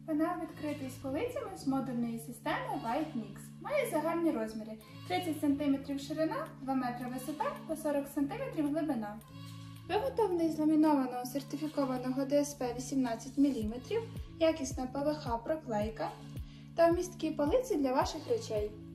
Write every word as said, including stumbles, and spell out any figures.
Панел відкритий з полицями з модульної системи White Mix. Має загальні розміри тридцять сантиметрів ширина, два метри висота та сорок сантиметрів глибина. Виготовлений з ламінованого сертифікованого ді ес пі вісімнадцять міліметрів, якісна пе ве ха проклейка та вмісткі полиці для ваших речей.